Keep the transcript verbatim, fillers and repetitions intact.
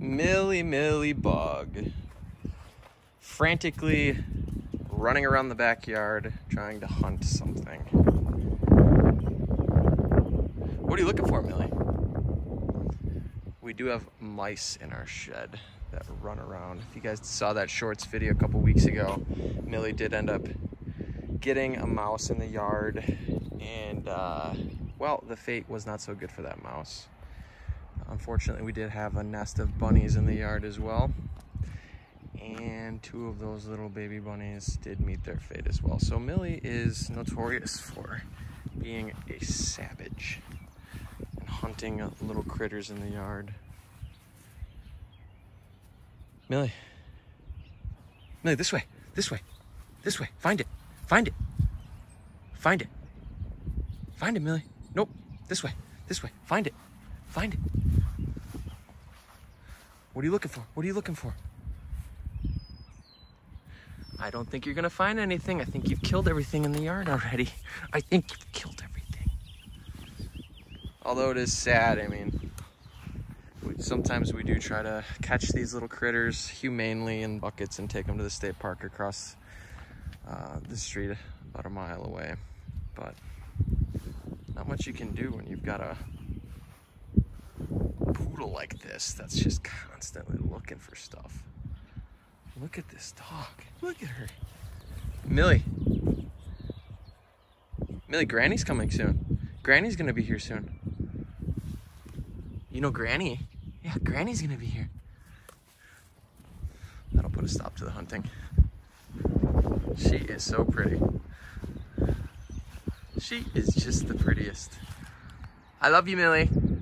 Millie Millie Bug, frantically running around the backyard trying to hunt something. What are you looking for, Millie? We do have mice in our shed that run around. If you guys saw that shorts video a couple weeks ago, Millie did end up getting a mouse in the yard, and uh, well, the fate was not so good for that mouse. Unfortunately, we did have a nest of bunnies in the yard as well, and two of those little baby bunnies did meet their fate as well. So Millie is notorious for being a savage and hunting little critters in the yard. Millie, Millie, this way, this way, this way, find it, find it, find it, find it, Millie. Nope, this way, this way, find it, find it. What are you looking for? What are you looking for? I don't think you're gonna find anything. I think you've killed everything in the yard already. I think you've killed everything. Although it is sad, I mean, we, sometimes we do try to catch these little critters humanely in buckets and take them to the state park across uh, the street about a mile away. But not much you can do when you've got a poodle like this that's just constantly looking for stuff. Look at this dog. Look at her. Millie. Millie, Granny's coming soon. Granny's gonna be here soon. You know Granny? Yeah, Granny's gonna be here. That'll put a stop to the hunting. She is so pretty. She is just the prettiest. I love you, Millie.